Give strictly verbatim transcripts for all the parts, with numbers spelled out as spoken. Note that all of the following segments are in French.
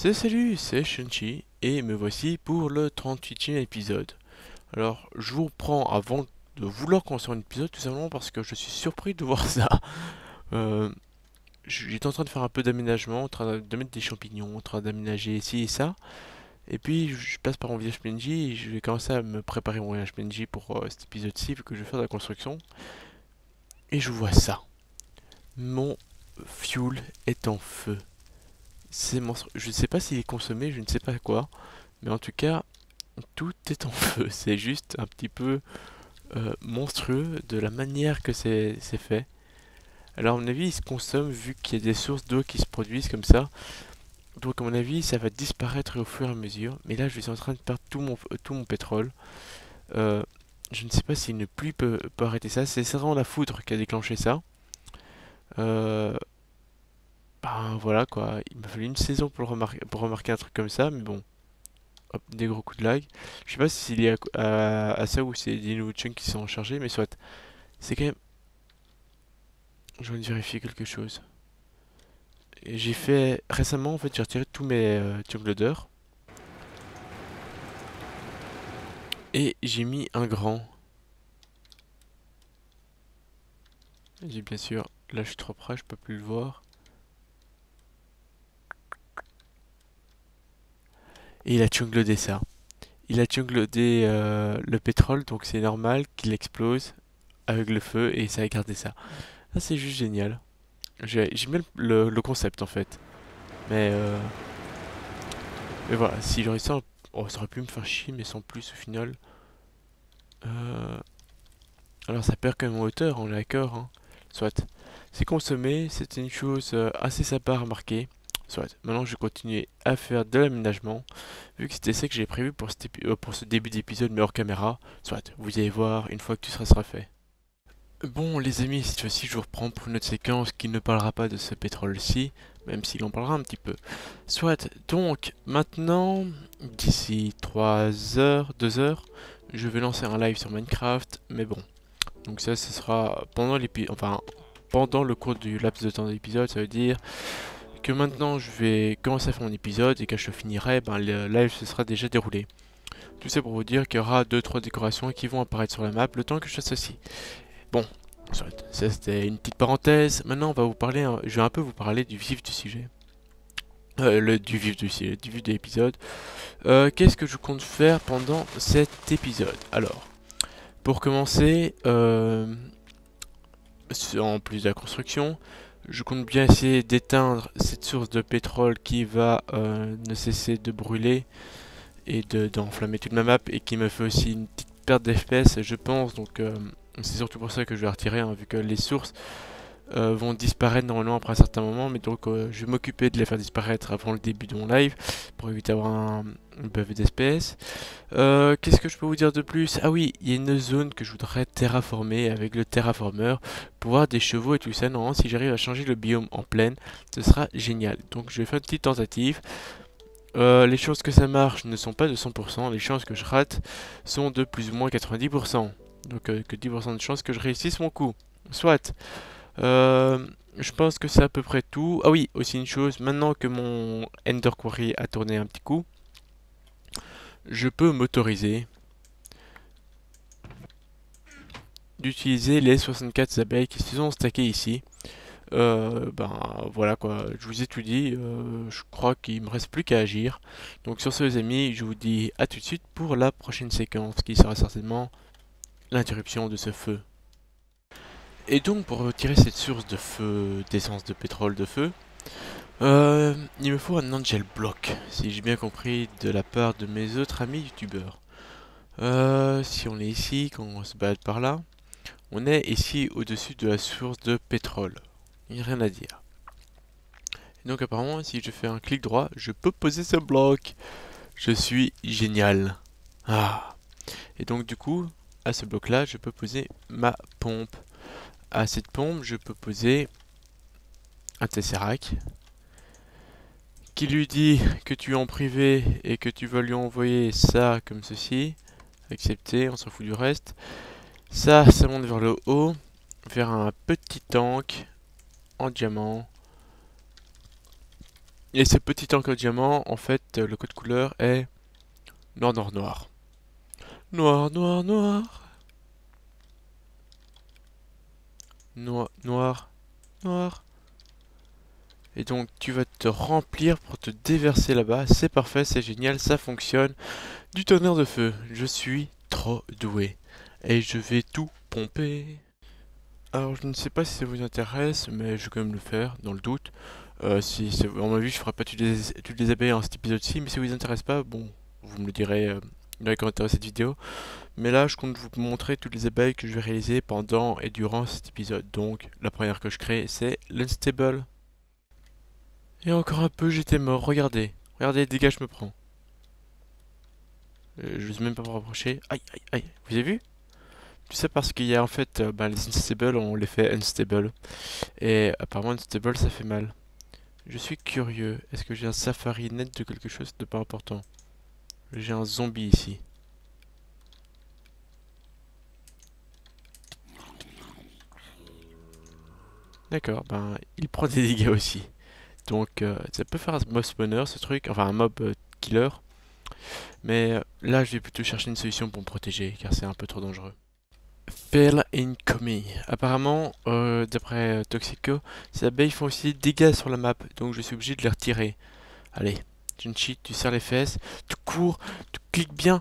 Salut, salut, c'est Shunchi et me voici pour le trente-huitième épisode. Alors, je vous prends avant de vouloir construire un épisode tout simplement parce que je suis surpris de voir ça. Euh, J'étais en train de faire un peu d'aménagement, en train de mettre des champignons, en train d'aménager ici et ça. Et puis, je passe par mon village P N J et je vais commencer à me préparer mon village P N J pour euh, cet épisode-ci vu que je vais faire de la construction. Et je vois ça. Mon fuel est en feu. C'est monstrueux. Je ne sais pas s'il est consommé, je ne sais pas quoi. Mais en tout cas, tout est en feu. C'est juste un petit peu euh, monstrueux de la manière que c'est c'est fait. Alors, à mon avis, il se consomme vu qu'il y a des sources d'eau qui se produisent comme ça. Donc, à mon avis, ça va disparaître au fur et à mesure. Mais là, je suis en train de perdre tout mon, tout mon pétrole. Euh, je ne sais pas si une pluie peut, peut arrêter ça. C'est certainement la foudre qui a déclenché ça. Euh, ben voilà quoi. Il m'a fallu une saison pour, le remarquer, pour remarquer un truc comme ça. Mais bon. Hop, des gros coups de lag. Je sais pas si c'est lié à, à- à ça ou c'est des nouveaux chunks qui sont chargés, mais soit. C'est quand même. Je viens de vérifier quelque chose. Et J'ai fait récemment, en fait, j'ai retiré tous mes euh, chunk loaders et j'ai mis un grand. J'ai bien sûr. Là, je suis trop près, je peux plus le voir. Et il a chunk loadé ça. Il a chunk loadé euh, le pétrole, donc c'est normal qu'il explose avec le feu et ça a gardé ça. Ah, c'est juste génial. J'ai j'ai bien le, le- le concept en fait. Mais euh, Mais voilà, si j'aurais ça, oh, ça aurait pu me faire chier, mais sans plus au final. Euh, Alors ça perd quand même en hauteur, on est d'accord, hein. Soit. C'est consommé, c'était une chose euh, assez sympa à remarquer. Soit. Maintenant je vais continuer à faire de l'aménagement, vu que c'était ça que j'ai prévu pour, cet épi- euh, pour ce début d'épisode, mais hors caméra. Soit. Vous allez voir une fois que tout sera, sera fait. Bon les amis, cette fois-ci je vous reprends pour une autre séquence qui ne parlera pas de ce pétrole-ci, même s'il en parlera un petit peu. Soit, donc maintenant, d'ici trois heures, deux heures, je vais lancer un live sur Minecraft, mais bon. Donc ça, ce sera pendant l'épisode, enfin, pendant le cours du laps de temps de l'épisode, ça veut dire que maintenant je vais commencer à faire mon épisode et quand je finirai, ben, le live se sera déjà déroulé. Tout ça pour vous dire qu'il y aura deux trois décorations qui vont apparaître sur la map le temps que je fasse ceci. Bon, ça c'était une petite parenthèse. Maintenant, on va vous parler, hein, je vais un peu vous parler du vif du sujet. Euh, le, du vif du sujet, du vif de l'épisode. Euh, Qu'est-ce que je compte faire pendant cet épisode? Alors, pour commencer, euh, en plus de la construction, je compte bien essayer d'éteindre cette source de pétrole qui va euh, ne cesser de brûler et d'enflammer toute ma map et qui me fait aussi une petite perte d'F P S, je pense. Donc, euh, c'est surtout pour ça que je vais retirer, hein, vu que les sources euh, vont disparaître normalement après un certain moment, mais donc euh, je vais m'occuper de les faire disparaître avant le début de mon live pour éviter d'avoir un, un buff d'F P S. Euh, Qu'est-ce que je peux vous dire de plus? Ah oui, il y a une zone que je voudrais terraformer avec le terraformer pour voir des chevaux et tout ça. Non, si j'arrive à changer le biome en plaine, ce sera génial. Donc je vais faire une petite tentative. Euh, les chances que ça marche ne sont pas de cent pour cent, les chances que je rate sont de plus ou moins quatre-vingt-dix pour cent. Donc euh, que dix pour cent de chances que je réussisse mon coup. Soit. Euh, je pense que c'est à peu près tout. Ah oui, aussi une chose, maintenant que mon Ender Quarry a tourné un petit coup, je peux m'autoriser d'utiliser les soixante-quatre abeilles qui se sont stackées ici. Euh, ben voilà quoi, je vous ai tout dit, euh, je crois qu'il me reste plus qu'à agir. Donc sur ce les amis, je vous dis à tout de suite pour la prochaine séquence qui sera certainement l'interruption de ce feu. Et donc pour retirer cette source de feu, d'essence de pétrole de feu, Euh, il me faut un Angel Block, si j'ai bien compris de la part de mes autres amis youtubeurs. Euh, si on est ici, quand on se balade par là, on est ici au-dessus de la source de pétrole. Il n'y a rien à dire. Et donc apparemment, si je fais un clic droit, je peux poser ce bloc. Je suis génial. Ah. Et donc du coup, à ce bloc-là, je peux poser ma pompe. À cette pompe, je peux poser un Tesseract qui lui dit que tu es en privé et que tu vas lui envoyer ça comme ceci. Accepter, on s'en fout du reste. Ça, ça monte vers le haut, vers un petit tank en diamant. Et ce petit encre diamant, en fait, euh, le code couleur est noir, noir, noir. Noir, noir, noir. Noir, noir, noir. Et donc tu vas te remplir pour te déverser là-bas. C'est parfait, c'est génial, ça fonctionne. Du tonnerre de feu. Je suis trop doué. Et je vais tout pomper. Alors je ne sais pas si ça vous intéresse, mais je vais quand même le faire, dans le doute. Euh, si, si- à mon avis, je ferai pas toutes les, toutes les abeilles en cet épisode-ci, mais si ça vous intéresse pas, bon, vous me le direz euh, dans les commentaires de cette vidéo. Mais là, je compte vous montrer toutes les abeilles que je vais réaliser pendant et durant cet épisode. Donc, la première que je crée, c'est l'Unstable. Et encore un peu, j'étais mort. Regardez. Regardez les dégâts que je me prends. Euh, je n'ose même pas me rapprocher. Aïe, aïe, aïe. Vous avez vu? Tout ça parce qu'il y a en fait, euh, ben, les Unstable, on les fait Unstable. Et apparemment, Unstable, ça fait mal. Je suis curieux. Est-ce que j'ai un safari net de quelque chose de pas important? J'ai un zombie ici. D'accord, ben, il prend des dégâts aussi. Donc, euh, ça peut faire un mob spawner, ce truc. Enfin, un mob euh, killer. Mais euh, là, je vais plutôt chercher une solution pour me protéger, car c'est un peu trop dangereux. Fail incoming. Apparemment, euh, d'après euh, Toxico, ces abeilles font aussi des dégâts sur la map, donc je suis obligé de les retirer. Allez, tu ne cheat, tu serres les fesses, tu cours, tu cliques bien.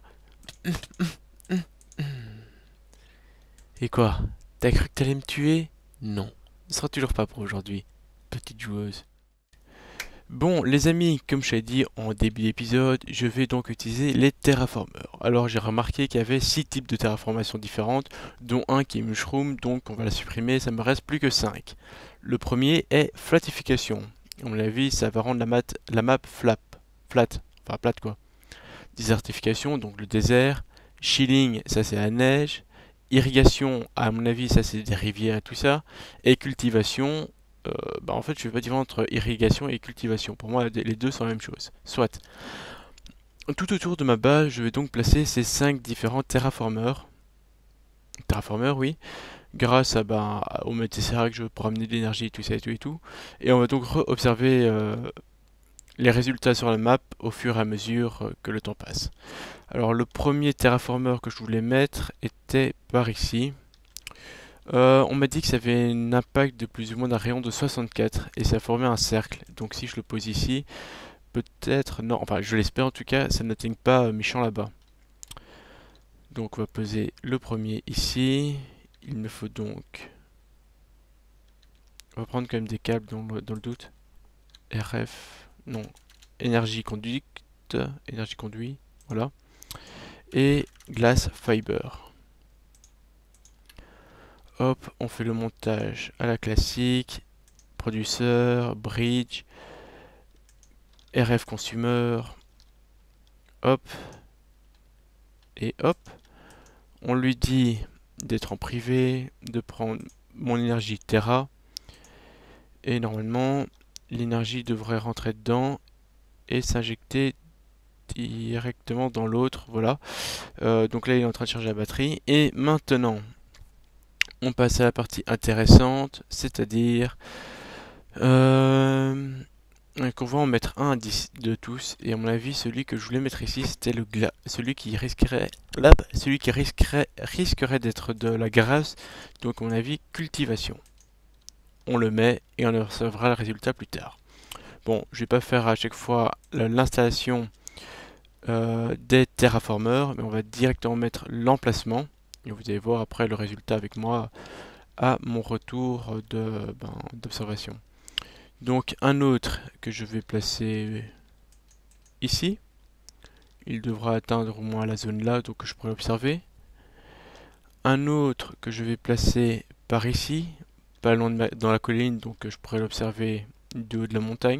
Et quoi? T'as cru que t'allais me tuer? Non. Ce sera toujours pas pour aujourd'hui, petite joueuse. Bon, les amis, comme je t'ai dit en début d'épisode, je vais donc utiliser les terraformers. Alors j'ai remarqué qu'il y avait six types de terraformations différentes, dont un qui est mushroom, donc on va la supprimer, ça me reste plus que cinq. Le premier est flatification. À mon avis, ça va rendre la, mat, la map flap, flat, enfin plate quoi. Désertification, donc le désert. Chilling, ça c'est la neige. Irrigation, à mon avis, ça c'est des rivières et tout ça. Et cultivation, euh, bah en fait, je ne vais pas dire entre irrigation et cultivation. Pour moi, les deux sont la même chose. Soit. Tout autour de ma base, je vais donc placer ces cinq différents terraformers. Terraformers, oui. Grâce à, bah, au Tesseract, je peux ramener de l'énergie, tout ça et tout et tout. Et on va donc observer euh, les résultats sur la map au fur et à mesure euh, que le temps passe. Alors, le premier terraformer que je voulais mettre était par ici. Euh, on m'a dit que ça avait un impact de plus ou moins d'un rayon de soixante-quatre et ça formait un cercle. Donc si je le pose ici, peut-être... Non, enfin je l'espère en tout cas, ça n'atteigne pas euh, méchant là-bas. Donc on va poser le premier ici. Il me faut donc... On va prendre quand même des câbles dans le, dans le doute. R F... Non. Énergie conduite. Énergie conduit. Voilà. Et glass fiber. Hop, on fait le montage à la classique. Producer, bridge, R F consumer. Hop. Et hop. On lui dit d'être en privé, de prendre mon énergie Terra. Et normalement, l'énergie devrait rentrer dedans et s'injecter directement dans l'autre. Voilà. Euh, donc là, il est en train de charger la batterie. Et maintenant, on passe à la partie intéressante, c'est-à-dire euh, qu'on va en mettre un de tous. Et à mon avis, celui que je voulais mettre ici, c'était le glas, celui qui risquerait, là, celui qui risquerait, risquerait d'être de la grâce. Donc à mon avis, cultivation. On le met et on recevra le résultat plus tard. Bon, je vais pas faire à chaque fois l'installation euh, des terraformers, mais on va directement mettre l'emplacement. Et vous allez voir après le résultat avec moi à mon retour de, ben, d'observation. Donc un autre que je vais placer ici. Il devra atteindre au moins la zone là, donc je pourrai l'observer. Un autre que je vais placer par ici, pas loin de ma, dans la colline, donc je pourrai l'observer du haut de la montagne.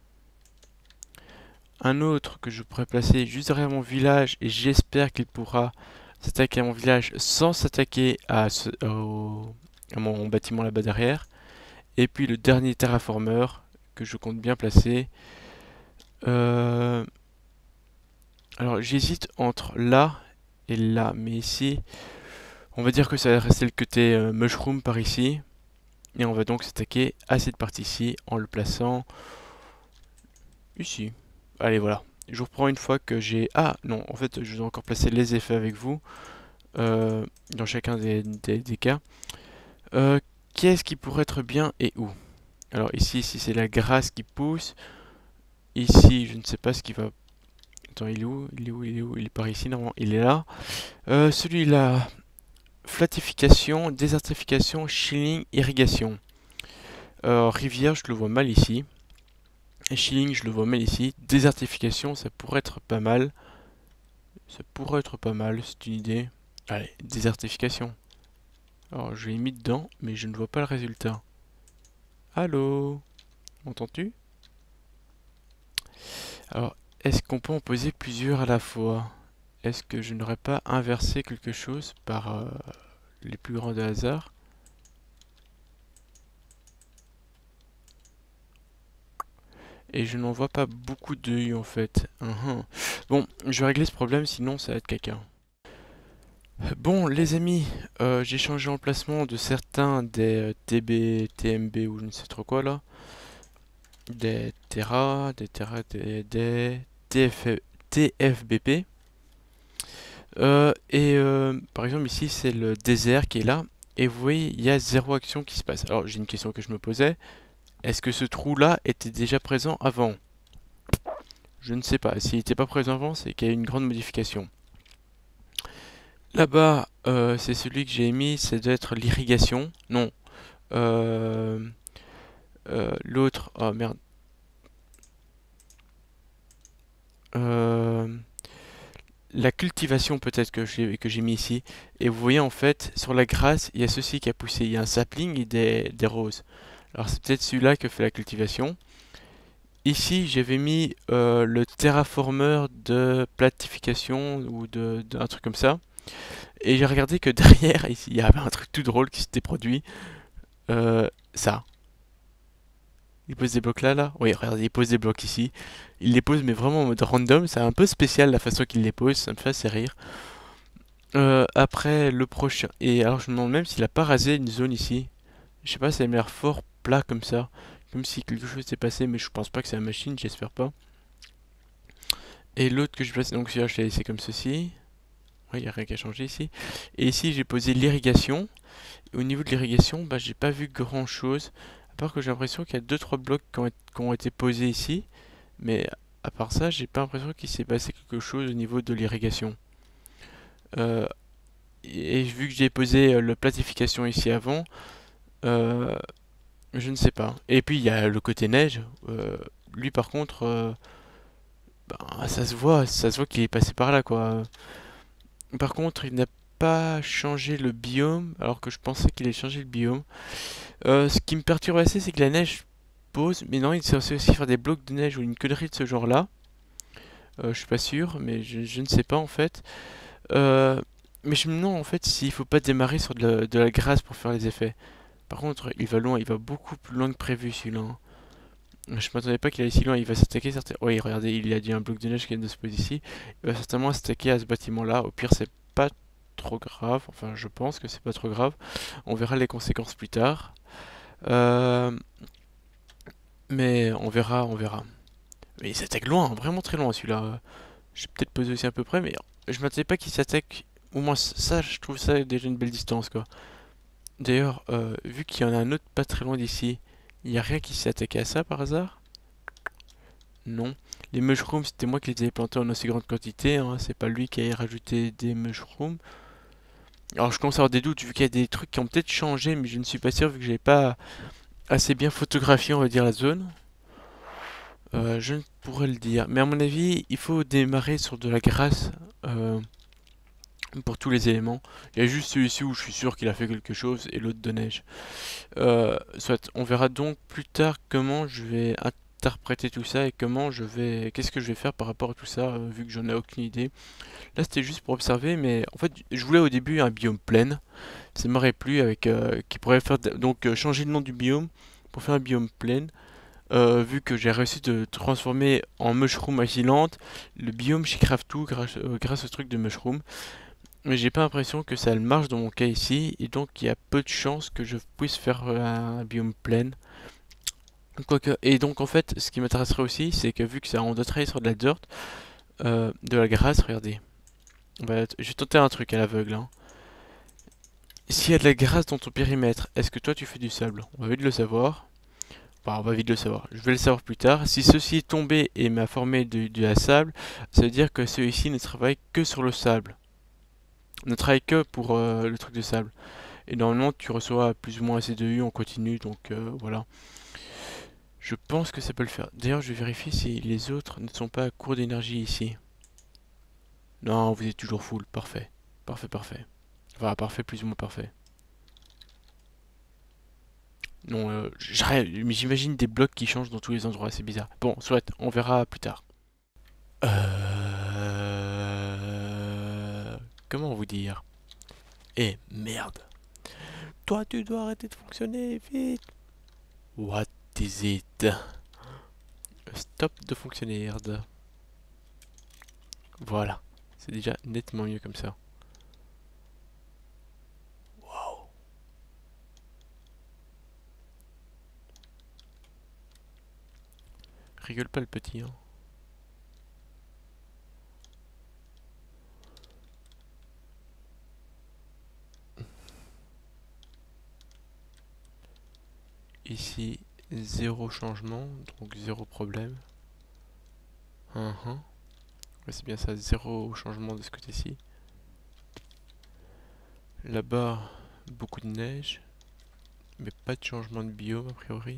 Un autre que je pourrais placer juste derrière mon village, et j'espère qu'il pourra s'attaquer à mon village sans s'attaquer à, ce, au, à mon bâtiment là-bas derrière. Et puis le dernier terraformer que je compte bien placer. Euh, alors j'hésite entre là et là, mais ici, on va dire que ça va rester le côté euh, mushroom par ici. Et on va donc s'attaquer à cette partie-ci en le plaçant Ici. Allez, voilà. Je vous reprends une fois que j'ai... Ah, non, en fait, je vais encore placer les effets avec vous. Euh, dans chacun des, des, des cas. Euh, Qu'est-ce qui pourrait être bien et où? Alors ici, si c'est la grâce qui pousse. Ici, je ne sais pas ce qui va... Attends, il est où? Il est où? Il est où? Il est par ici, normalement. Il est là. Euh, celui-là... Flatification, désertification, shielding, irrigation. Euh, rivière, je le vois mal ici. Et shielding, je le vois mal ici. Désertification, ça pourrait être pas mal. Ça pourrait être pas mal, c'est une idée. Allez, désertification. Alors, je l'ai mis dedans, mais je ne vois pas le résultat. Allô? M'entends-tu? Alors, est-ce qu'on peut en poser plusieurs à la fois? Est-ce que je n'aurais pas inversé quelque chose par euh, les plus grands de hasard? Et je n'en vois pas beaucoup d'œil en fait. Uhum. Bon, je vais régler ce problème, sinon ça va être caca. Bon, les amis, euh, j'ai changé l'emplacement de certains des euh, T B, T M B ou je ne sais trop quoi là. Des Terra, des Terra, des, des T F, T F B P. Euh, et euh, par exemple ici c'est le désert qui est là. Et vous voyez, il y a zéro action qui se passe. Alors j'ai une question que je me posais. Est-ce que ce trou là était déjà présent avant? Je ne sais pas. S'il n'était pas présent avant, c'est qu'il y a eu une grande modification. Là-bas, euh, c'est celui que j'ai mis, ça doit être l'irrigation. Non. Euh, euh, L'autre, oh merde. Euh, la cultivation peut-être que j'ai que j'ai mis ici. Et vous voyez en fait, sur la grasse, il y a ceci qui a poussé. Il y a un sapling et des, des roses. Alors c'est peut-être celui-là que fait la cultivation. Ici, j'avais mis euh, le terraformeur de platification ou de, de un truc comme ça. Et j'ai regardé que derrière, ici, il y avait un truc tout drôle qui s'était produit. Euh, ça. Il pose des blocs là, là. Oui, regardez, il pose des blocs ici. Il les pose, mais vraiment en mode random. C'est un peu spécial la façon qu'il les pose. Ça me fait assez rire. Euh, après, le prochain. Et alors, je me demande même s'il a pas rasé une zone ici. Je sais pas, ça a l'air fort plat comme ça. Comme si quelque chose s'est passé, mais je pense pas que c'est la machine, j'espère pas. Et l'autre que je place, donc celui-là, je l'ai laissé comme ceci. Oui, il n'y a rien qu'à changer ici. Et ici, j'ai posé l'irrigation. Au niveau de l'irrigation, bah, j'ai pas vu grand chose. À part que j'ai l'impression qu'il y a deux trois blocs qui ont, été, qui ont été posés ici. Mais à part ça, j'ai pas l'impression qu'il s'est passé quelque chose au niveau de l'irrigation. Euh, et vu que j'ai posé euh, la platification ici avant, euh, je ne sais pas. Et puis il y a le côté neige. Euh, lui par contre, euh, bah, ça se voit, ça se voit qu'il est passé par là quoi. Par contre, il n'a pas changé le biome, alors que je pensais qu'il allait changer le biome. Euh, ce qui me perturbe assez, c'est que la neige pose, mais non, il sait aussi faire des blocs de neige ou une connerie de ce genre-là. Euh, je suis pas sûr, mais je, je ne sais pas en fait. Euh, mais je me demande en fait s'il faut pas démarrer sur de la, de la grasse pour faire les effets. Par contre, il va loin, il va beaucoup plus loin que prévu celui-là, hein. Je m'attendais pas qu'il allait si loin, il va s'attaquer certains... Oui, regardez, il y a dit un bloc de neige qui vient de se poser ici. Il va certainement s'attaquer à ce bâtiment-là. Au pire, c'est pas trop grave. Enfin, je pense que c'est pas trop grave. On verra les conséquences plus tard. Euh, Mais on verra, on verra. Mais il s'attaque loin, vraiment très loin celui-là. J'ai peut-être posé aussi à peu près, mais je m'attendais pas qu'il s'attaque. Au moins ça, je trouve ça déjà une belle distance quoi. D'ailleurs, euh, vu qu'il y en a un autre pas très loin d'ici, il n'y a rien qui s'est attaqué à ça par hasard? Non. Les mushrooms, c'était moi qui les avais plantés en aussi grande quantité, hein. C'est pas lui qui a rajouté des mushrooms. Alors je commence à avoir des doutes vu qu'il y a des trucs qui ont peut-être changé, mais je ne suis pas sûr vu que j'ai pas assez bien photographié, on va dire, la zone. Euh, je ne pourrais le dire. Mais à mon avis, il faut démarrer sur de la grasse euh, pour tous les éléments. Il y a juste celui-ci où je suis sûr qu'il a fait quelque chose et l'autre de neige. Euh, soit, on verra donc plus tard comment je vais interpréter tout ça et comment je vais, qu'est-ce que je vais faire par rapport à tout ça, euh, vu que j'en ai aucune idée. Là, c'était juste pour observer, mais en fait, je voulais au début un biome plein. Ça m'aurait plu avec, euh, qui pourrait faire donc euh, changer le nom du biome pour faire un biome plein. Euh, vu que j'ai réussi de transformer en mushroom agilante le biome chez Craftou grâce, euh, grâce au truc de mushroom. Mais j'ai pas l'impression que ça marche dans mon cas ici, et donc il y a peu de chances que je puisse faire euh, un biome plein. Quoique, et donc en fait, ce qui m'intéresserait aussi, c'est que vu que ça, on doit travailler sur de la dirt, euh, de la grasse, regardez. On va, je vais tenter un truc à l'aveugle, hein. S'il y a de la grasse dans ton périmètre, est-ce que toi tu fais du sable? On va vite le savoir. Enfin, on va vite le savoir. Je vais le savoir plus tard. Si ceci est tombé et m'a formé du, du sable, ça veut dire que celui-ci ne travaille que sur le sable. Ne travaille que pour euh, le truc de sable. Et normalement, tu reçois plus ou moins assez de U en continu, donc euh, voilà. Je pense que ça peut le faire. D'ailleurs, je vais vérifier si les autres ne sont pas à court d'énergie ici. Non, vous êtes toujours full. Parfait. Parfait, parfait. Enfin, parfait, plus ou moins parfait. Non, euh, j'arrête, mais j'imagine des blocs qui changent dans tous les endroits, c'est bizarre. Bon, soit, on verra plus tard. Euh... Comment vous dire? Eh, merde. Toi, tu dois arrêter de fonctionner, vite. What is it? Stop de fonctionner, merde. Voilà. C'est déjà nettement mieux comme ça. Waouh. Rigole pas le petit, hein. Ici, zéro changement, donc zéro problème. Uh -huh. Ouais, c'est bien ça, zéro changement de ce côté-ci. Là-bas, beaucoup de neige, mais pas de changement de biome a priori.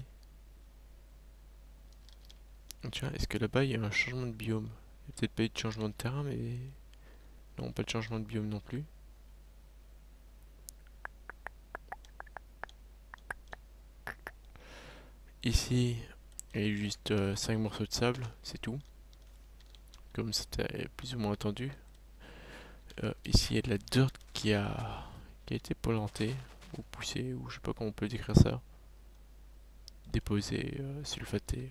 Tiens, est-ce que là-bas il y a un changement de biome? Il n'y a peut-être pas eu de changement de terrain, mais... Non, pas de changement de biome non plus. Ici, il y a eu juste euh, cinq morceaux de sable, c'est tout. Comme c'était plus ou moins attendu. Euh, ici, il y a de la dirt qui a, qui a été plantée, ou poussée, ou je sais pas comment on peut décrire ça. Déposée, euh, sulfatée.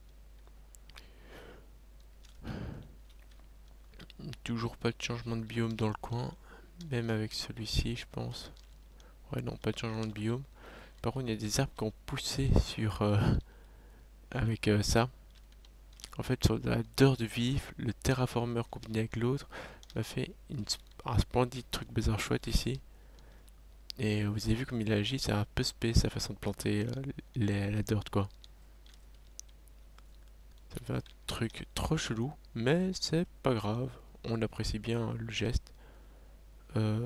Toujours pas de changement de biome dans le coin, même avec celui-ci, je pense. Ouais, non, pas de changement de biome. Par contre, il y a des arbres qui ont poussé sur euh, avec euh, ça. En fait, sur la dirt vive, le terraformer combiné avec l'autre m'a fait une, un splendide truc bizarre chouette ici. Et vous avez vu comme il agit, c'est un peu spé sa façon de planter euh, les, la dirt quoi. Ça fait un truc trop chelou, mais c'est pas grave. On apprécie bien le geste. Euh,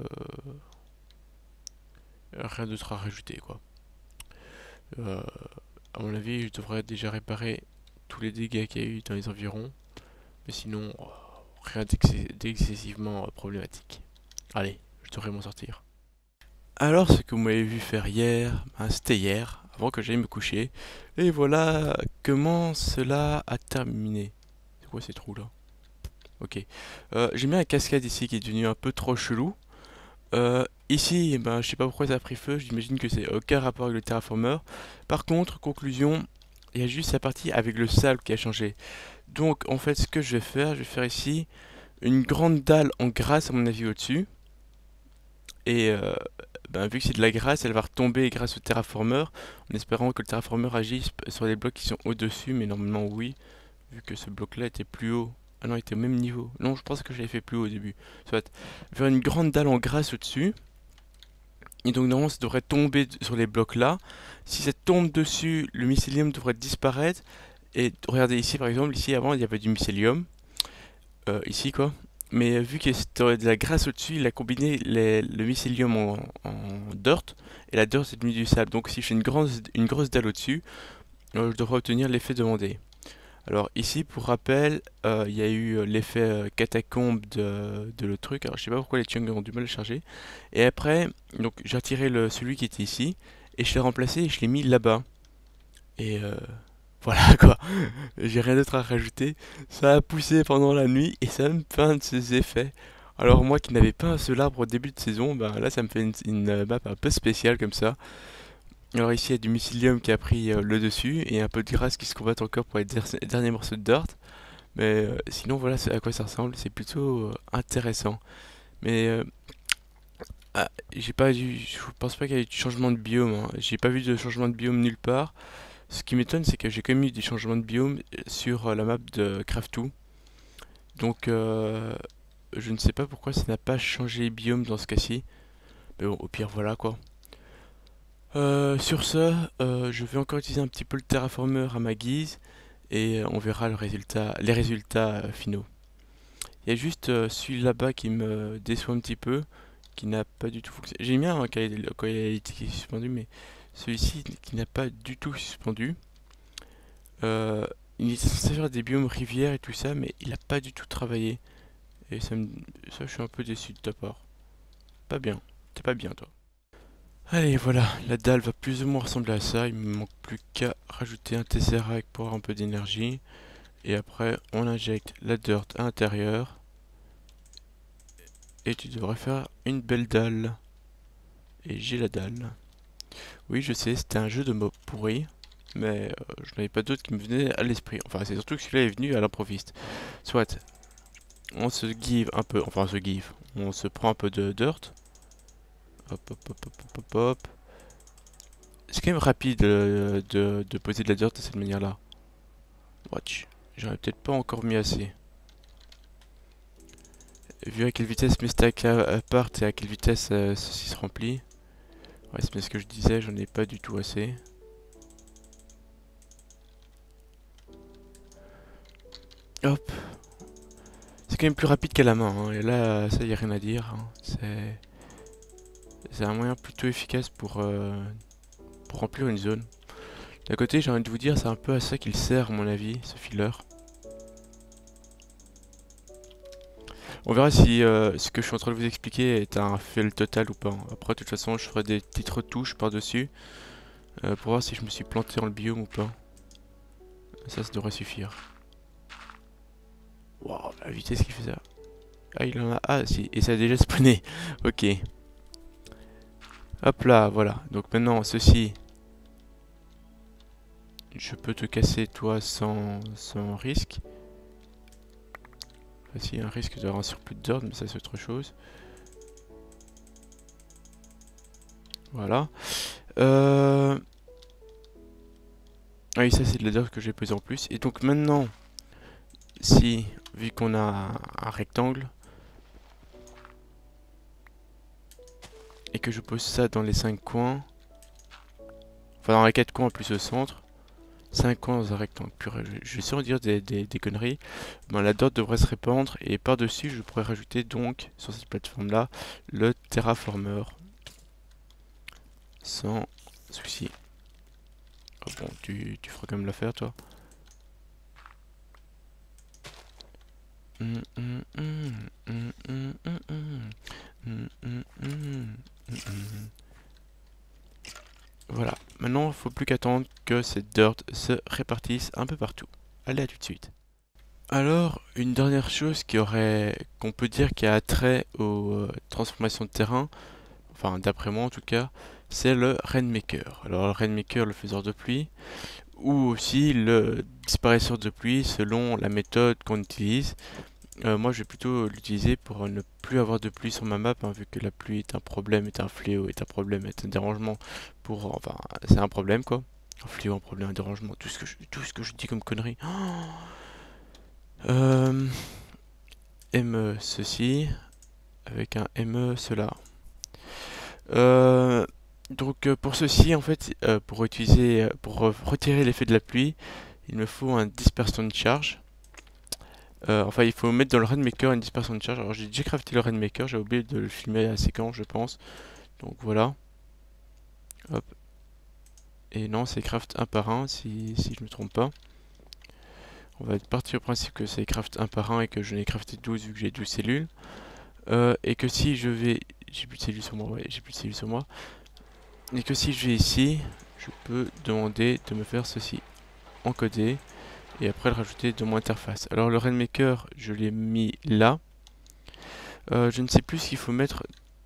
rien d'autre à rajouter quoi. Euh, à mon avis, je devrais déjà réparer tous les dégâts qu'il y a eu dans les environs. Mais sinon, euh, rien d'excessivement problématique. Allez, je devrais m'en sortir. Alors, ce que vous m'avez vu faire hier, ben, c'était hier, avant que j'aille me coucher. Et voilà comment cela a terminé. C'est quoi ces trous là? Ok. Euh, j'ai mis un cascade ici qui est devenu un peu trop chelou. Euh, ici, ben, je sais pas pourquoi ça a pris feu, j'imagine que c'est aucun rapport avec le terraformer. Par contre, conclusion, il y a juste la partie avec le sable qui a changé. Donc en fait ce que je vais faire, je vais faire ici une grande dalle en grasse à mon avis au-dessus. Et euh, ben, vu que c'est de la grasse, elle va retomber grâce au terraformer, en espérant que le terraformer agisse sur les blocs qui sont au-dessus, mais normalement oui, vu que ce bloc-là était plus haut. Ah non, il était au même niveau. Non, je pense que je l'avais fait plus haut au début. Soit, faire une grande dalle en grasse au-dessus. Et donc normalement ça devrait tomber sur les blocs là. Si ça tombe dessus, le mycélium devrait disparaître. Et regardez ici par exemple, ici avant il y avait du mycélium. Euh, ici quoi. Mais vu qu'il y a de la graisse au-dessus, il a combiné les- le mycélium en, en dirt. Et la dirt c'est devenu du sable. Donc si je fais une, grosse une grosse dalle au-dessus, euh, je devrais obtenir l'effet demandé. Alors ici, pour rappel, euh, il y a eu euh, l'effet euh, catacombe de, de le truc. Alors je sais pas pourquoi les Chung ont du mal à charger. Et après, donc j'ai retiré le, celui qui était ici et je l'ai remplacé et je l'ai mis là-bas. Et euh, voilà quoi. J'ai rien d'autre à rajouter. Ça a poussé pendant la nuit et ça me fait un de ses effets. Alors moi qui n'avais pas un seul arbre au début de saison, ben là ça me fait une, une euh, map un peu spéciale comme ça. Alors ici il y a du mycélium qui a pris euh, le dessus et un peu de graisse qui se combattent encore pour les der- derniers morceaux de dirt. Mais euh, sinon voilà à quoi ça ressemble, c'est plutôt euh, intéressant. Mais euh, ah, j'ai pas vu, je pense pas qu'il y ait eu de changement de biome, hein. J'ai pas vu de changement de biome nulle part. Ce qui m'étonne, c'est que j'ai quand même eu des changements de biome sur euh, la map de Craft deux. Donc, euh, je ne sais pas pourquoi ça n'a pas changé les biomes dans ce cas-ci. Mais bon, au pire, voilà quoi. Euh, sur ce, euh, je vais encore utiliser un petit peu le terraformer à ma guise et euh, on verra le résultat, les résultats euh, finaux. Il y a juste euh, celui là-bas qui me déçoit un petit peu, qui n'a pas du tout fonctionné. J'ai bien hein, quand il quand il a été suspendu, mais celui-ci qui n'a pas du tout suspendu. Euh, il est censé faire des biomes rivières et tout ça, mais il n'a pas du tout travaillé. Et ça, me, ça, je suis un peu déçu de ta part. Pas bien. T'es pas bien, toi. Allez, voilà. La dalle va plus ou moins ressembler à ça. Il me manque plus qu'à rajouter un tesseract pour avoir un peu d'énergie. Et après, on injecte la dirt à l'intérieur. Et tu devrais faire une belle dalle. Et j'ai la dalle. Oui, je sais, c'était un jeu de mots pourri. Mais euh, je n'avais pas d'autre qui me venait à l'esprit. Enfin, c'est surtout que celui-là est venu à l'improviste. Soit, on se give un peu. Enfin, on se give. On se prend un peu de dirt. Hop, hop, hop, hop, hop, hop, hop. C'est quand même rapide euh, de, de poser de la dirt de cette manière-là. Watch. J'aurais peut-être pas encore mis assez. Vu à quelle vitesse mes stacks euh, partent et à quelle vitesse euh, ceci se remplit. Ouais, c'est bien ce que je disais, j'en ai pas du tout assez. Hop. C'est quand même plus rapide qu'à la main, hein. Et là, ça y a rien à dire, hein. C'est... C'est un moyen plutôt efficace pour, euh, pour remplir une zone. D'un côté, j'ai envie de vous dire, c'est un peu à ça qu'il sert, à mon avis, ce filler. On verra si euh, ce que je suis en train de vous expliquer est un fail total ou pas. Après, de toute façon, je ferai des petites retouches par-dessus euh, pour voir si je me suis planté dans le biome ou pas. Ça, ça devrait suffire. Waouh, la vitesse qu'il fait ça. Ah, il en a... Ah, si, et ça a déjà spawné. Ok. Hop là, voilà. Donc maintenant, ceci... Je peux te casser, toi, sans, sans risque. Enfin, si, un risque d'avoir un surplus d'ordre, mais ça, c'est autre chose. Voilà. Euh... Ah oui, ça, c'est de la dirt que j'ai posé en plus. Et donc maintenant, si, vu qu'on a un, un rectangle, et que je pose ça dans les cinq coins, enfin dans les quatre coins plus au centre, cinq coins dans un rectangle pur, je, je vais sûrement dire des, des, des conneries, ben, la dirt devrait se répandre, et par-dessus, je pourrais rajouter donc, sur cette plateforme-là, le terraformer. Sans souci. Oh bon, tu, tu feras quand même l'affaire, toi. Voilà, maintenant il faut plus qu'attendre que cette dirt se répartisse un peu partout. Allez, à tout de suite. Alors, une dernière chose qui aurait, qu'on peut dire qui a trait aux euh, transformations de terrain, enfin d'après moi en tout cas, c'est le Rainmaker. Alors le Rainmaker, le faiseur de pluie, ou aussi le disparaisseur de pluie selon la méthode qu'on utilise. Euh, moi je vais plutôt l'utiliser pour ne plus avoir de pluie sur ma map, hein, vu que la pluie est un problème, est un fléau, est un problème, est un dérangement pour... Enfin, c'est un problème quoi. Un fléau, un problème, un dérangement, tout ce que je, tout ce que je dis comme connerie. Euh, M E ceci, avec un M E cela. Euh, donc euh, pour ceci, en fait, euh, pour utiliser, euh, pour euh, retirer l'effet de la pluie, il me faut un dispersion de charge. Euh, enfin, il faut mettre dans le Rainmaker une dispersion de charge. Alors j'ai déjà crafté le Rainmaker, j'ai oublié de le filmer à la séquence, je pense. Donc voilà. Hop. Et non, c'est craft un par un, si, si je me trompe pas. On va partir au principe que c'est craft un par un et que je n'ai crafté douze vu que j'ai douze cellules. Euh, et que si je vais... J'ai plus de cellules sur moi, ouais, j'ai plus de cellules sur moi. Et que si je vais ici, je peux demander de me faire ceci. Encoder. Et après le rajouter dans mon interface. Alors le Rainmaker, je l'ai mis là. Euh, je ne sais plus ce qu'il faut mettre.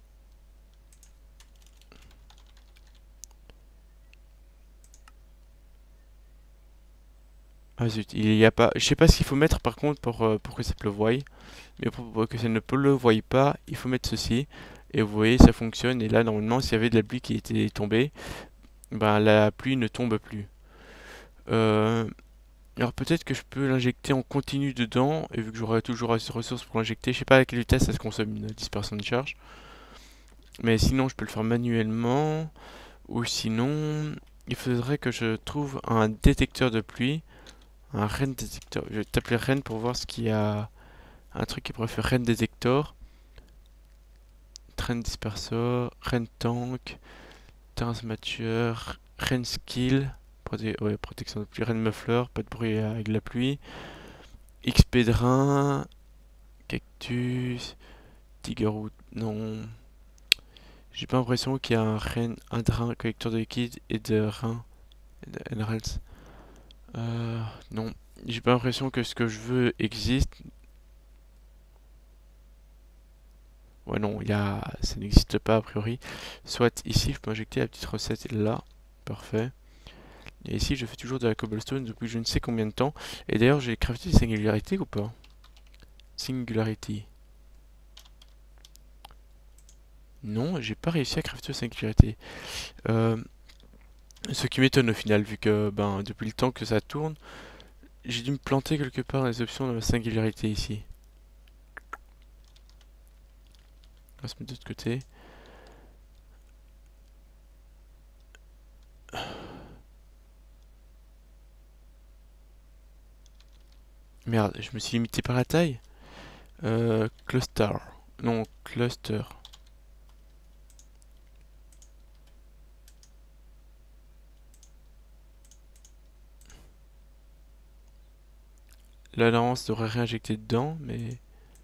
Ah zut, il y a pas. Je sais pas ce qu'il faut mettre par contre pour, euh, pour que ça pleuvoie. Mais pour, pour que ça ne pleuvoie pas, il faut mettre ceci. Et vous voyez, ça fonctionne. Et là, normalement, s'il y avait de la pluie qui était tombée, ben la pluie ne tombe plus. Euh, alors peut-être que je peux l'injecter en continu dedans, et vu que j'aurai toujours assez de ressources pour l'injecter, je sais pas à quelle vitesse ça se consomme une dispersion de charge. Mais sinon je peux le faire manuellement, ou sinon il faudrait que je trouve un détecteur de pluie, un rain détecteur. Je vais taper rain pour voir ce qu'il y a, un truc qui pourrait faire rain détector, train dispersor, rain tank, transmature, rain skill, proté ouais, protection de pluie, rain muffler, pas de bruit avec la pluie, X P drain, cactus, tigerwood, non. J'ai pas l'impression qu'il y a un, rain, un drain collecteur de liquide et de rein. Et de emeralds. Euh, non. J'ai pas l'impression que ce que je veux existe. Ouais, non, il y a... ça n'existe pas a priori. Soit ici, je peux injecter la petite recette là. Parfait. Et ici, je fais toujours de la cobblestone depuis je ne sais combien de temps. Et d'ailleurs, j'ai crafté des singularités ou pas? Singularity. Non, j'ai pas réussi à crafter de singularité. Euh, ce qui m'étonne au final, vu que ben depuis le temps que ça tourne, j'ai dû me planter quelque part dans les options de la singularité ici. On va se mettre de l'autre côté. Merde, je me suis limité par la taille. Euh, cluster. Non, cluster. La lance devrait réinjecter dedans, mais...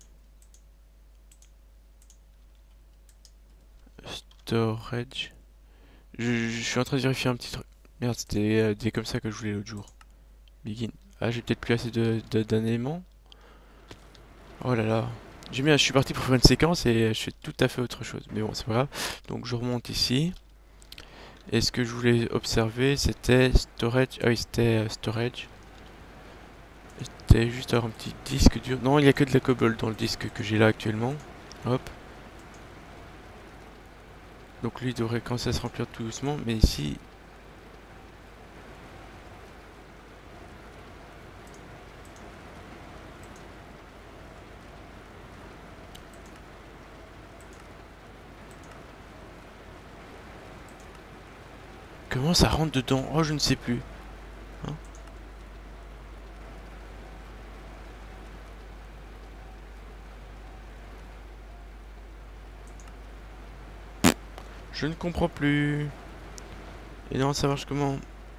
Storage. Je, je suis en train de vérifier un petit truc. Merde, c'était euh, des comme ça que je voulais l'autre jour. Begin. Ah, j'ai peut-être plus assez de, de, d'éléments. Oh là là. J'ai mis, je suis parti pour faire une séquence et je fais tout à fait autre chose. Mais bon, c'est pas grave. Donc je remonte ici. Et ce que je voulais observer, c'était storage. Ah oui, c'était euh, storage. C'était juste avoir un petit disque dur. Non, il n'y a que de la cobble dans le disque que j'ai là actuellement. Hop. Donc lui il devrait commencer à se remplir tout doucement. Mais ici... Comment ça rentre dedans? Oh, je ne sais plus. Hein. Je ne comprends plus. Et non, ça marche comment?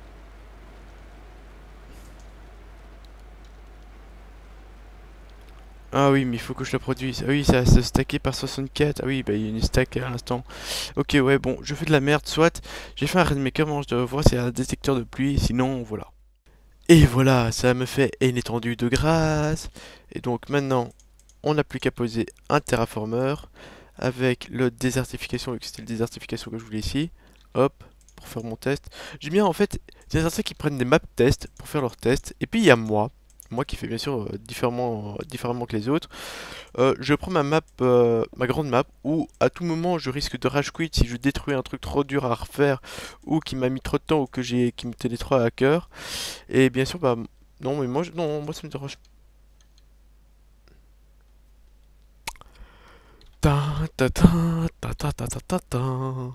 Ah oui, mais il faut que je la produise. Ah oui, ça va se stacker par soixante-quatre. Ah oui, bah il y a une stack à l'instant. Ok, ouais, bon, je fais de la merde, soit. J'ai fait un rainmaker, maintenant je dois voir s'il y a un détecteur de pluie, sinon, voilà. Et voilà, ça me fait une étendue de grâce. Et donc maintenant, on n'a plus qu'à poser un terraformer avec le désertification, vu que c'était le désertification que je voulais ici. Hop, pour faire mon test. J'aime bien en fait des insectes qui prennent des maps tests pour faire leurs tests. Et puis il y a moi, moi qui fais bien sûr euh, différemment, euh, différemment que les autres. Euh, je prends ma map, euh, ma grande map, où à tout moment je risque de rage quit si je détruis un truc trop dur à refaire ou qui m'a mis trop de temps ou que j'ai qui me tenait trop à cœur. Et bien sûr, bah non, mais moi, je- non, moi ça me dérange. Ta ta ta ta ta ta ta ta ta.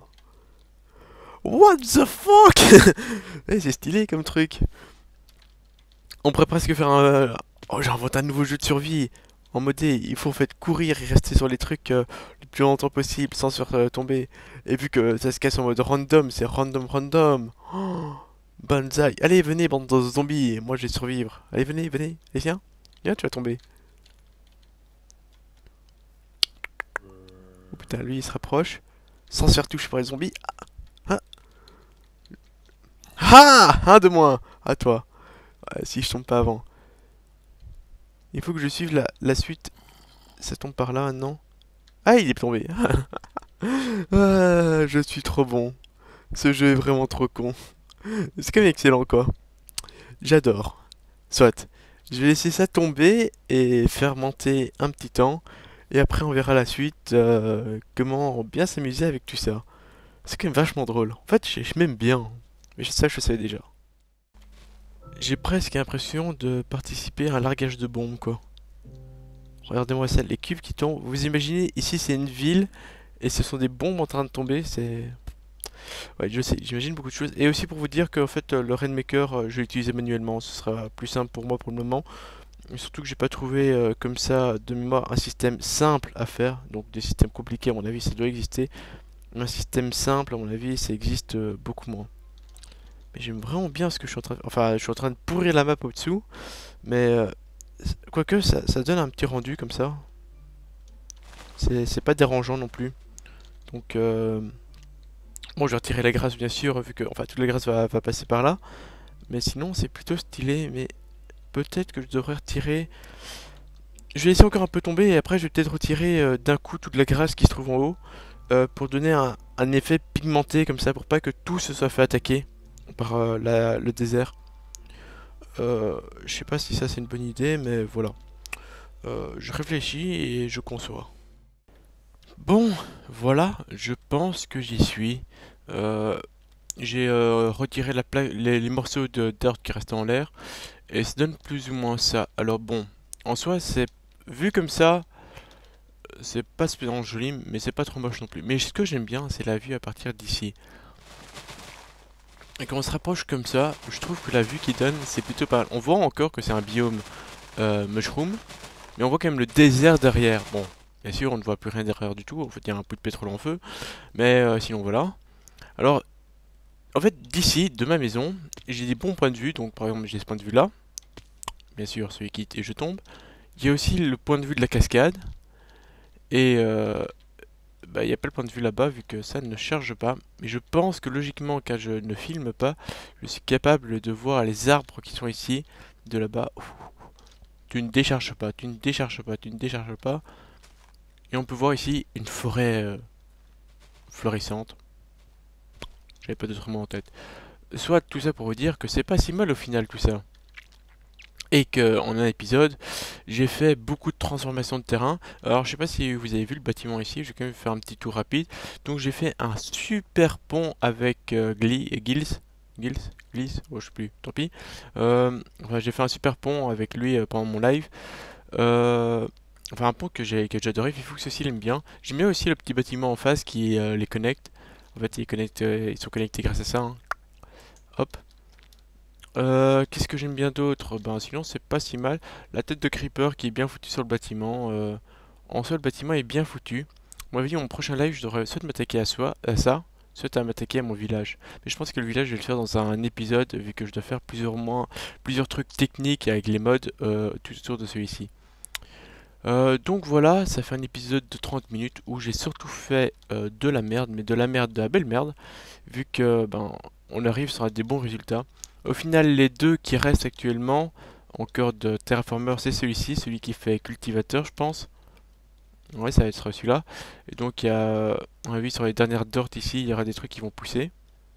What the fuck? Eh, c'est stylé comme truc. On pourrait presque faire un... euh, Oh, j'invente un nouveau jeu de survie. En mode, il faut en fait courir et rester sur les trucs euh, le plus longtemps possible sans se faire euh, tomber. Et vu que ça se casse en mode random, c'est random random. Oh, banzai. Allez, venez, bande de zombies. Moi, je vais survivre. Allez, venez, venez. Allez, viens. Viens, tu vas tomber. Oh putain, lui, il se rapproche. Sans se faire toucher par les zombies. Ah, ah, un de moins. À toi. Ouais, si je tombe pas avant. Il faut que je suive la, la suite. Ça tombe par là maintenant. Ah, il est tombé. Ah, je suis trop bon. Ce jeu est vraiment trop con. C'est quand même excellent, quoi. J'adore. Soit. Je vais laisser ça tomber et fermenter un petit temps. Et après, on verra la suite. Euh, comment bien s'amuser avec tout ça. C'est quand même vachement drôle. En fait, je, je m'aime bien. Mais ça, je savais déjà. J'ai presque l'impression de participer à un largage de bombes, quoi. Regardez-moi ça, les cubes qui tombent. Vous imaginez, ici c'est une ville, et ce sont des bombes en train de tomber, c'est... Ouais, je sais, j'imagine beaucoup de choses. Et aussi pour vous dire qu'en fait, euh, le Rainmaker, euh, je vais l'utiliser manuellement, ce sera plus simple pour moi pour le moment. Et surtout que j'ai pas trouvé euh, comme ça de mémoire un système simple à faire. Donc des systèmes compliqués, à mon avis, ça doit exister. Mais un système simple, à mon avis, ça existe euh, beaucoup moins. Mais j'aime vraiment bien ce que je suis en train de... Enfin, je suis en train de pourrir la map au-dessous. Mais euh, quoique, ça, ça donne un petit rendu comme ça. C'est c'est pas dérangeant non plus. Donc, euh, bon, je vais retirer la grasse bien sûr, vu que enfin toute la grasse va, va passer par là. Mais sinon, c'est plutôt stylé. Mais peut-être que je devrais retirer. Je vais laisser encore un peu tomber et après, je vais peut-être retirer euh, d'un coup toute la grasse qui se trouve en haut euh, pour donner un, un effet pigmenté comme ça, pour pas que tout se soit fait attaquer par euh, la- le désert. Euh, je sais pas si ça c'est une bonne idée, mais voilà. Euh, je réfléchis et je conçois. Bon, voilà, je pense que j'y suis. Euh, j'ai euh, retiré la pla- les, les morceaux de dirt qui restaient en l'air et ça donne plus ou moins ça. Alors bon, en soi, c'est vu comme ça, c'est pas spécialement joli, mais c'est pas trop moche non plus. Mais ce que j'aime bien, c'est la vue à partir d'ici. Et quand on se rapproche comme ça, je trouve que la vue qu'il donne, c'est plutôt pas mal. On voit encore que c'est un biome euh, mushroom, mais on voit quand même le désert derrière. Bon, bien sûr, on ne voit plus rien derrière du tout. En fait, il y a un peu de pétrole en feu, mais euh, sinon voilà. Alors, en fait, d'ici, de ma maison, j'ai des bons points de vue. Donc, par exemple, j'ai ce point de vue là, bien sûr, celui qui et je tombe. Il y a aussi le point de vue de la cascade, et euh, bah, il n'y a pas le point de vue là-bas vu que ça ne charge pas. Mais je pense que logiquement, quand je ne filme pas, je suis capable de voir les arbres qui sont ici, de là-bas. Tu ne décharges pas, tu ne décharges pas, tu ne décharges pas. Et on peut voir ici une forêt euh, florissante. J'avais pas d'autre mot en tête. Soit tout ça pour vous dire que c'est pas si mal au final tout ça. Et que en un épisode, j'ai fait beaucoup de transformations de terrain. Alors je sais pas si vous avez vu le bâtiment ici, je vais quand même faire un petit tour rapide. Donc j'ai fait un super pont avec euh, Gli et Gills. Gills Gills oh, je sais plus, tant pis. Euh, enfin, j'ai fait un super pont avec lui euh, pendant mon live. Euh, enfin un pont que j'ai que j'adorais, il faut que ceci l'aime bien. J'aime bien aussi le petit bâtiment en face qui euh, les connecte. En fait ils, connectent, euh, ils sont connectés grâce à ça, hein. Hop. Euh, qu'est-ce que j'aime bien d'autre? Ben sinon c'est pas si mal. La tête de creeper qui est bien foutue sur le bâtiment. Euh, en soi le bâtiment est bien foutu. Moi vu mon prochain live je devrais soit m'attaquer à, soi, à ça, soit à m'attaquer à mon village. Mais je pense que le village je vais le faire dans un épisode vu que je dois faire plusieurs mois, plusieurs trucs techniques avec les mods euh, tout autour de celui-ci. Euh, donc voilà, ça fait un épisode de trente minutes où j'ai surtout fait euh, de la merde, mais de la merde, de la belle merde, vu que ben on arrive sur des bons résultats. Au final, les deux qui restent actuellement en cœur de Terraformer, c'est celui-ci, celui qui fait cultivateur, je pense. Ouais, ça va être celui-là. Et donc il y a, on a vu sur les dernières dirt ici, il y aura des trucs qui vont pousser.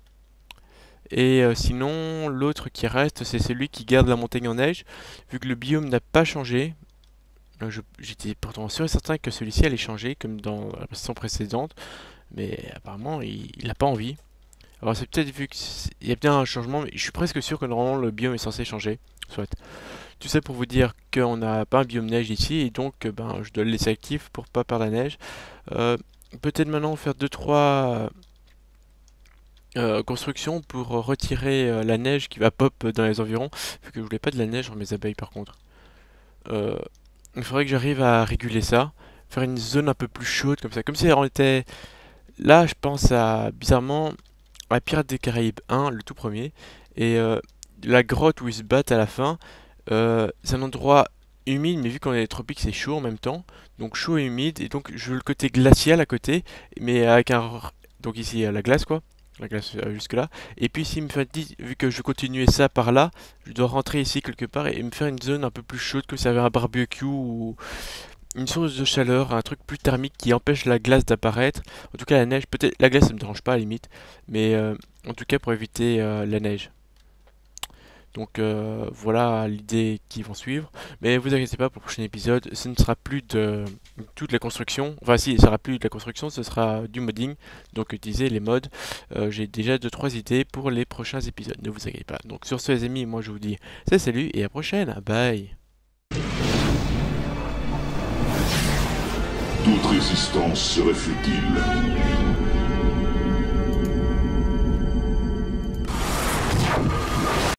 Et euh, sinon, l'autre qui reste, c'est celui qui garde la montagne en neige, vu que le biome n'a pas changé. Euh, je- J'étais pourtant sûr et certain que celui-ci allait changer, comme dans la version précédente, mais apparemment il n'a pas envie. Alors c'est peut-être vu qu'il y a bien un changement, mais je suis presque sûr que normalement le biome est censé changer. Soit. Tout ça pour vous dire qu'on n'a pas un biome neige ici, et donc euh, ben, je dois le laisser actif pour pas perdre la neige. Euh, Peut-être maintenant faire deux trois euh, constructions pour retirer euh, la neige qui va pop dans les environs, vu que je voulais pas de la neige sur mes abeilles par contre. Euh, il faudrait que j'arrive à réguler ça, faire une zone un peu plus chaude comme ça, comme si on était... Là je pense à, bizarrement, à Pirates des Caraïbes un, le tout premier, et euh, la grotte où ils se battent à la fin, euh, c'est un endroit humide, mais vu qu'on est dans les tropiques, c'est chaud en même temps, donc chaud et humide, et donc je veux le côté glacial à côté, mais avec un... Donc ici, la glace quoi, la glace euh, jusque là, et puis ici, il me fait dit, vu que je veux continuer ça par là, je dois rentrer ici quelque part et me faire une zone un peu plus chaude, que ça avait un barbecue ou une source de chaleur, un truc plus thermique qui empêche la glace d'apparaître. En tout cas, la neige, peut-être la glace, ça me dérange pas à la limite, mais euh, en tout cas pour éviter euh, la neige. Donc euh, voilà l'idée qui vont suivre. Mais vous inquiétez pas, pour le prochain épisode, ce ne sera plus de toute la construction. Enfin si, ce sera plus de la construction, ce sera du modding. Donc utiliser les mods. Euh, j'ai déjà deux trois idées pour les prochains épisodes, ne vous inquiétez pas. Donc sur ce les amis, moi je vous dis c'est salut et à la prochaine. Bye. Toute résistance serait futile.